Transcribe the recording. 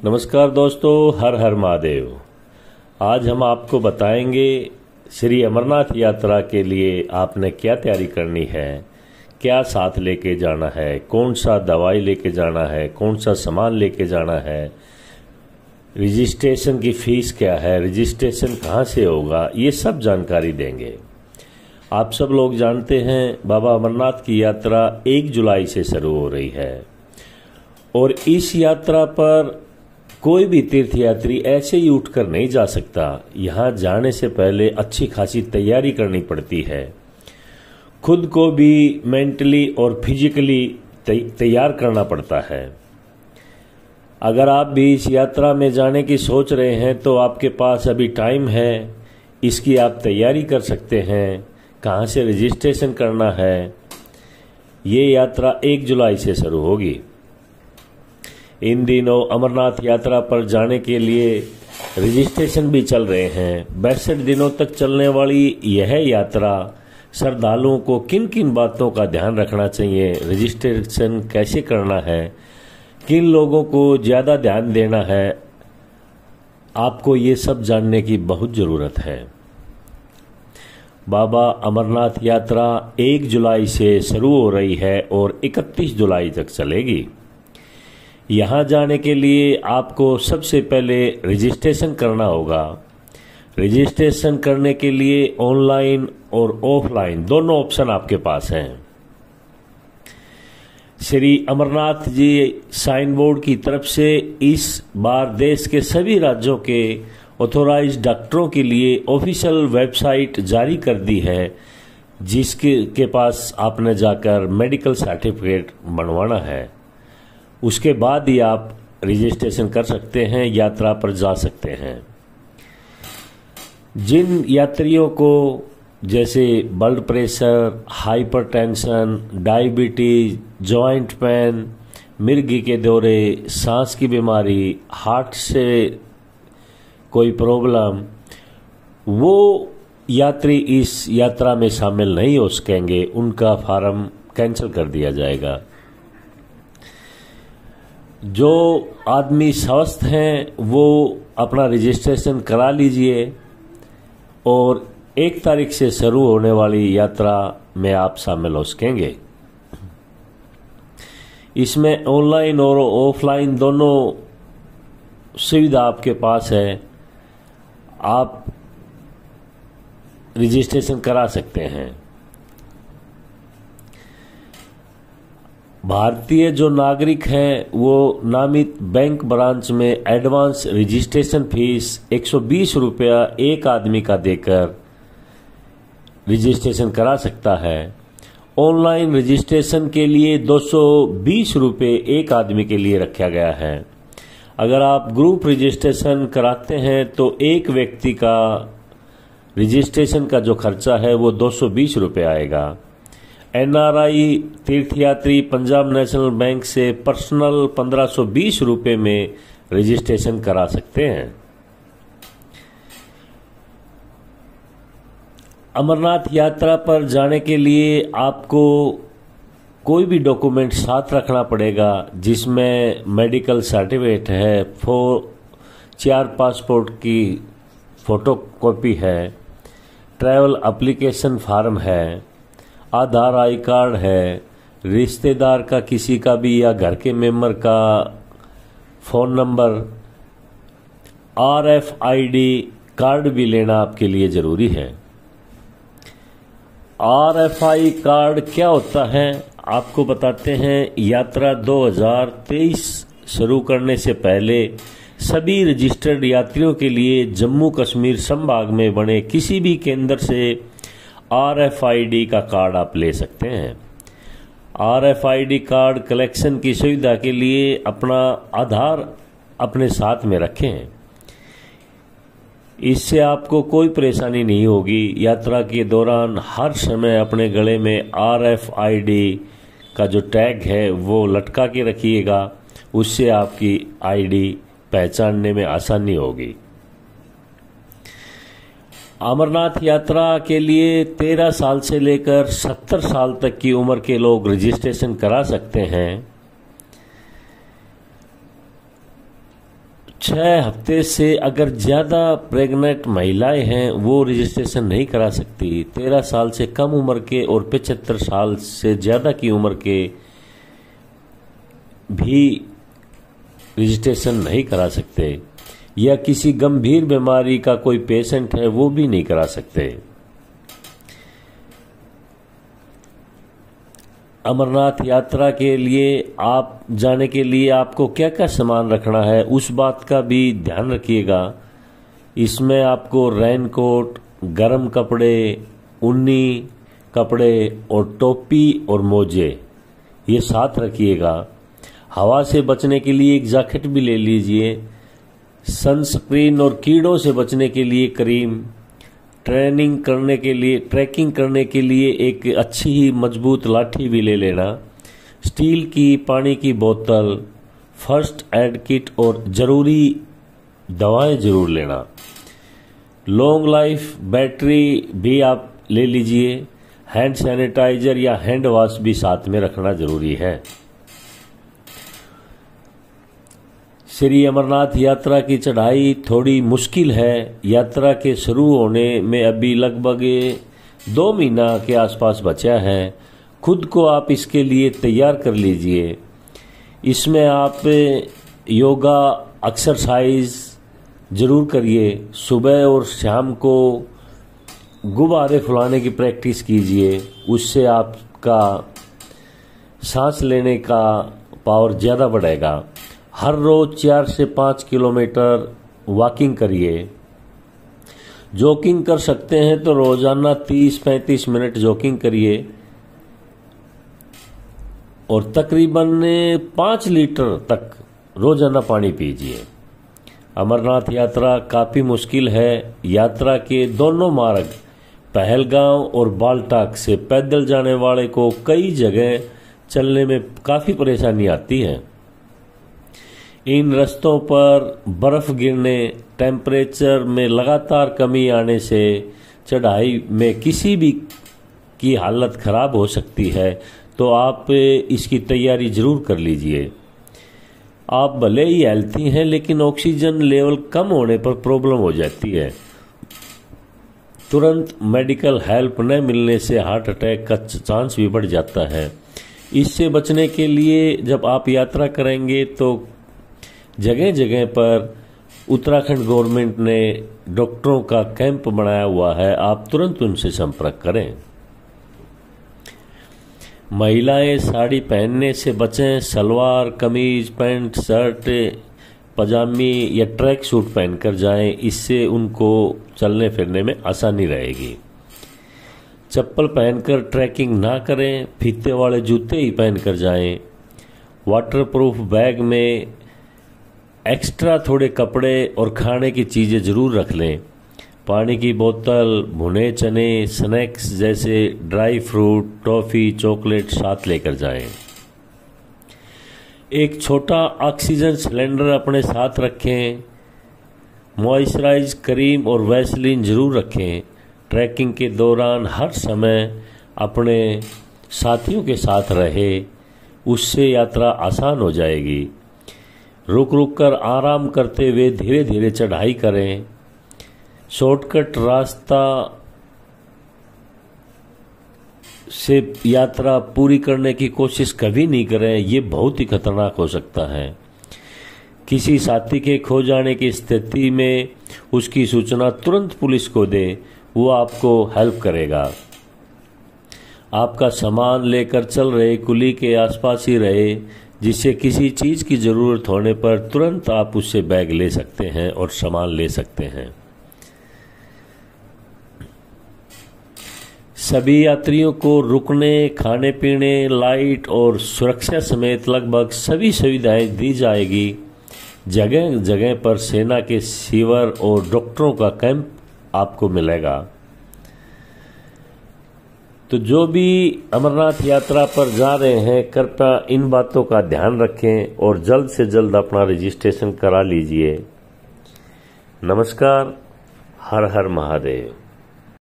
नमस्कार दोस्तों, हर हर महादेव। आज हम आपको बताएंगे श्री अमरनाथ यात्रा के लिए आपने क्या तैयारी करनी है, क्या साथ लेके जाना है, कौन सा दवाई लेके जाना है, कौन सा सामान लेके जाना है, रजिस्ट्रेशन की फीस क्या है, रजिस्ट्रेशन कहाँ से होगा, ये सब जानकारी देंगे। आप सब लोग जानते हैं बाबा अमरनाथ की यात्रा 1 जुलाई से शुरू हो रही है और इस यात्रा पर कोई भी तीर्थयात्री ऐसे ही उठकर नहीं जा सकता। यहाँ जाने से पहले अच्छी खासी तैयारी करनी पड़ती है। खुद को भी मेंटली और फिजिकली तैयार करना पड़ता है। अगर आप भी इस यात्रा में जाने की सोच रहे हैं तो आपके पास अभी टाइम है, इसकी आप तैयारी कर सकते हैं। कहाँ से रजिस्ट्रेशन करना है, ये यात्रा 1 जुलाई से शुरू होगी। इन दिनों अमरनाथ यात्रा पर जाने के लिए रजिस्ट्रेशन भी चल रहे हैं। 62 दिनों तक चलने वाली यह यात्रा श्रद्धालुओं को किन किन बातों का ध्यान रखना चाहिए, रजिस्ट्रेशन कैसे करना है, किन लोगों को ज़्यादा ध्यान देना है, आपको ये सब जानने की बहुत ज़रूरत है। बाबा अमरनाथ यात्रा 1 जुलाई से शुरू हो रही है और 31 जुलाई तक चलेगी। यहाँ जाने के लिए आपको सबसे पहले रजिस्ट्रेशन करना होगा। रजिस्ट्रेशन करने के लिए ऑनलाइन और ऑफलाइन दोनों ऑप्शन आपके पास हैं। श्री अमरनाथ जी साइन बोर्ड की तरफ से इस बार देश के सभी राज्यों के ऑथोराइज्ड डॉक्टरों के लिए ऑफिशियल वेबसाइट जारी कर दी है, जिसके पास आपने जाकर मेडिकल सर्टिफिकेट बनवाना है। उसके बाद ही आप रजिस्ट्रेशन कर सकते हैं, यात्रा पर जा सकते हैं। जिन यात्रियों को जैसे blood pressure, hypertension, diabetes, joint pain, मिर्गी के दौरे, सांस की बीमारी, हार्ट से कोई प्रॉब्लम, वो यात्री इस यात्रा में शामिल नहीं हो सकेंगे, उनका फार्म कैंसिल कर दिया जाएगा। जो आदमी स्वस्थ हैं वो अपना रजिस्ट्रेशन करा लीजिए और 1 तारीख से शुरू होने वाली यात्रा में आप शामिल हो सकेंगे। इसमें ऑनलाइन और ऑफलाइन दोनों सुविधा आपके पास है, आप रजिस्ट्रेशन करा सकते हैं। भारतीय जो नागरिक हैं वो नामित बैंक ब्रांच में एडवांस रजिस्ट्रेशन फीस 120 रुपया एक आदमी का देकर रजिस्ट्रेशन करा सकता है। ऑनलाइन रजिस्ट्रेशन के लिए 220 रुपये एक आदमी के लिए रखा गया है। अगर आप ग्रुप रजिस्ट्रेशन कराते हैं तो एक व्यक्ति का रजिस्ट्रेशन का जो खर्चा है वो 220 रुपये आएगा। NRI तीर्थयात्री पंजाब नेशनल बैंक से पर्सनल 1520 रुपये में रजिस्ट्रेशन करा सकते हैं। अमरनाथ यात्रा पर जाने के लिए आपको कोई भी डॉक्यूमेंट साथ रखना पड़ेगा, जिसमें मेडिकल सर्टिफिकेट है, 4 पासपोर्ट की फोटोकॉपी है, ट्रैवल एप्लीकेशन फॉर्म है, आधार आई कार्ड है, रिश्तेदार का किसी का भी या घर के मेंबर का फ़ोन नंबर, RFID कार्ड भी लेना आपके लिए ज़रूरी है। RFID कार्ड क्या होता है आपको बताते हैं। यात्रा 2023 शुरू करने से पहले सभी रजिस्टर्ड यात्रियों के लिए जम्मू कश्मीर संभाग में बने किसी भी केंद्र से RFID का कार्ड आप ले सकते हैं। RFID कार्ड कलेक्शन की सुविधा के लिए अपना आधार अपने साथ में रखें। इससे आपको कोई परेशानी नहीं होगी। यात्रा के दौरान हर समय अपने गले में RFID का जो टैग है वो लटका के रखिएगा, उससे आपकी ID पहचानने में आसानी होगी। अमरनाथ यात्रा के लिए 13 साल से लेकर 70 साल तक की उम्र के लोग रजिस्ट्रेशन करा सकते हैं। 6 हफ्ते से अगर ज़्यादा प्रेग्नेंट महिलाएं हैं वो रजिस्ट्रेशन नहीं करा सकती। 13 साल से कम उम्र के और 75 साल से ज़्यादा की उम्र के भी रजिस्ट्रेशन नहीं करा सकते, या किसी गंभीर बीमारी का कोई पेशेंट है वो भी नहीं करा सकते। अमरनाथ यात्रा के लिए आप जाने के लिए आपको क्या क्या सामान रखना है उस बात का भी ध्यान रखिएगा। इसमें आपको रेनकोट, गर्म कपड़े, ऊनी कपड़े और टोपी और मोजे ये साथ रखिएगा। हवा से बचने के लिए एक जैकेट भी ले लीजिए। सनस्क्रीन और कीड़ों से बचने के लिए क्रीम, ट्रेकिंग करने के लिए एक अच्छी ही मजबूत लाठी भी ले लेना। स्टील की पानी की बोतल, फर्स्ट एड किट और जरूरी दवाएं जरूर लेना। लॉन्ग लाइफ बैटरी भी आप ले लीजिए। हैंड सैनिटाइजर या हैंड वॉश भी साथ में रखना जरूरी है। श्री अमरनाथ यात्रा की चढ़ाई थोड़ी मुश्किल है। यात्रा के शुरू होने में अभी लगभग 2 महीना के आसपास बचा है। खुद को आप इसके लिए तैयार कर लीजिए। इसमें आप योगा एक्सरसाइज जरूर करिए। सुबह और शाम को गुब्बारे फुलाने की प्रैक्टिस कीजिए, उससे आपका सांस लेने का पावर ज़्यादा बढ़ेगा। हर रोज 4 से 5 किलोमीटर वॉकिंग करिए। जॉगिंग कर सकते हैं तो रोजाना 30-35 मिनट जॉगिंग करिए और तकरीबन 5 लीटर तक रोजाना पानी पीजिए। अमरनाथ यात्रा काफ़ी मुश्किल है। यात्रा के दोनों मार्ग पहलगांव और बालटाक से पैदल जाने वाले को कई जगह चलने में काफ़ी परेशानी आती है। इन रास्तों पर बर्फ गिरने, टेम्परेचर में लगातार कमी आने से चढ़ाई में किसी भी की हालत खराब हो सकती है, तो आप इसकी तैयारी जरूर कर लीजिए। आप भले ही हेल्थी हैं लेकिन ऑक्सीजन लेवल कम होने पर प्रॉब्लम हो जाती है। तुरंत मेडिकल हेल्प न मिलने से हार्ट अटैक का चांस भी बढ़ जाता है। इससे बचने के लिए जब आप यात्रा करेंगे तो जगह जगह पर उत्तराखंड गवर्नमेंट ने डॉक्टरों का कैंप बनाया हुआ है, आप तुरंत उनसे संपर्क करें। महिलाएं साड़ी पहनने से बचें। सलवार कमीज, पैंट, शर्ट, पजामी या ट्रैक सूट पहनकर जाएं, इससे उनको चलने फिरने में आसानी रहेगी। चप्पल पहनकर ट्रैकिंग ना करें, फीते वाले जूते ही पहनकर जाएं। वाटरप्रूफ बैग में एक्स्ट्रा थोड़े कपड़े और खाने की चीज़ें ज़रूर रख लें। पानी की बोतल, भुने चने, स्नैक्स जैसे ड्राई फ्रूट, टॉफ़ी, चॉकलेट साथ लेकर जाएं। एक छोटा ऑक्सीजन सिलेंडर अपने साथ रखें। मॉइस्चराइज क्रीम और वैसलीन ज़रूर रखें। ट्रैकिंग के दौरान हर समय अपने साथियों के साथ रहे, उससे यात्रा आसान हो जाएगी। रुक रुक कर आराम करते हुए धीरे धीरे चढ़ाई करें। शॉर्टकट रास्ता से यात्रा पूरी करने की कोशिश कभी नहीं करें, ये बहुत ही खतरनाक हो सकता है। किसी साथी के खो जाने की स्थिति में उसकी सूचना तुरंत पुलिस को दें, वो आपको हेल्प करेगा। आपका सामान लेकर चल रहे कुली के आसपास ही रहे, जिससे किसी चीज़ की ज़रूरत होने पर तुरंत आप उससे बैग ले सकते हैं और सामान ले सकते हैं। सभी यात्रियों को रुकने, खाने पीने, लाइट और सुरक्षा समेत लगभग सभी सुविधाएं दी जाएगी। जगह जगह पर सेना के शिविर और डॉक्टरों का कैंप आपको मिलेगा। तो जो भी अमरनाथ यात्रा पर जा रहे हैं, कृपया इन बातों का ध्यान रखें और जल्द से जल्द अपना रजिस्ट्रेशन करा लीजिए। नमस्कार। हर हर महादेव।